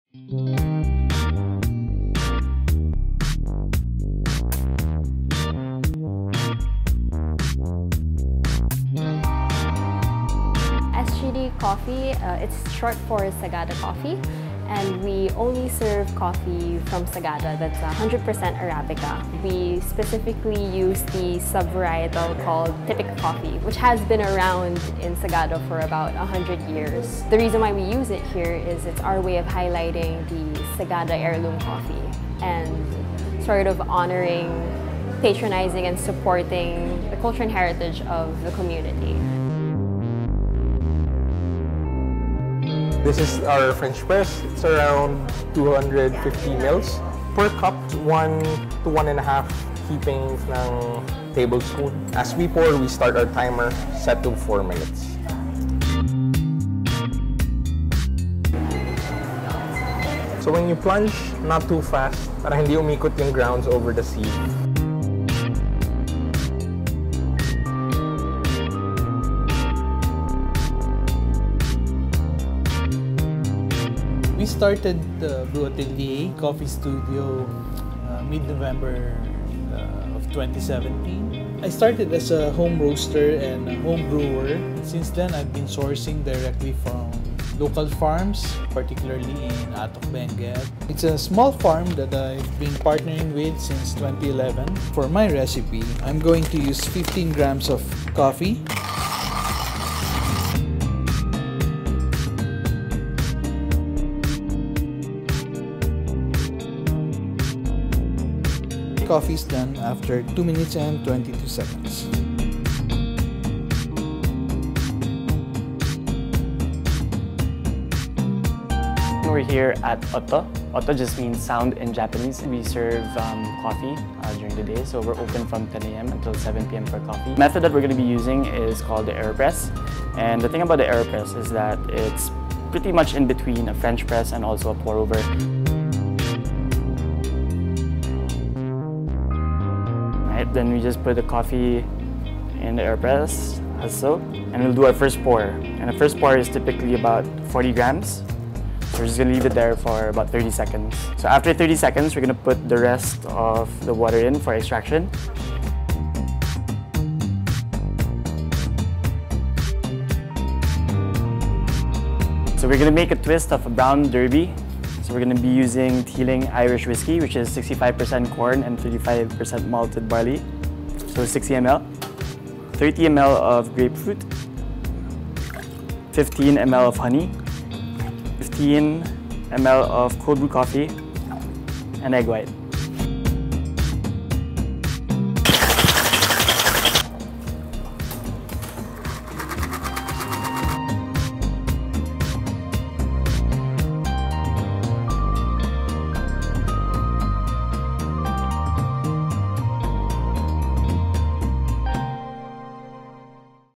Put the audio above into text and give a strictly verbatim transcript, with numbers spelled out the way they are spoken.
S G D Coffee, uh, it's short for Sagada Coffee, and we only serve coffee from Sagada that's one hundred percent Arabica. We specifically use the sub-varietal called Typic Coffee, which has been around in Sagada for about one hundred years. The reason why we use it here is it's our way of highlighting the Sagada heirloom coffee and sort of honoring, patronizing, and supporting the culture and heritage of the community. This is our French press. It's around two hundred fifty mils. Per cup, one to one and a half heapings ng tablespoon. As we pour, we start our timer set to four minutes. So when you plunge, not too fast, para hindi umikot yung grounds over the sieve. We started the Brew Atelier Coffee Studio uh, mid-November uh, of twenty seventeen. I started as a home roaster and a home brewer. Since then, I've been sourcing directly from local farms, particularly in Atok, Benguet. It's a small farm that I've been partnering with since twenty eleven. For my recipe, I'm going to use fifteen grams of coffee, coffee is done after two minutes and twenty-two seconds. We're here at Otto. Otto just means sound in Japanese. We serve um, coffee uh, during the day, so we're open from ten A M until seven P M for coffee. The method that we're going to be using is called the AeroPress. And the thing about the AeroPress is that it's pretty much in between a French press and also a pour-over. Then we just put the coffee in the AeroPress, as so, and we'll do our first pour. And the first pour is typically about forty grams. So we're just gonna leave it there for about thirty seconds. So after thirty seconds, we're gonna put the rest of the water in for extraction. So we're gonna make a twist of a brown derby. So we're going to be using Teeling Irish Whiskey, which is sixty-five percent corn and thirty-five percent malted barley. So sixty milliliters. thirty milliliters of grapefruit. fifteen milliliters of honey. fifteen milliliters of cold brew coffee. And egg white.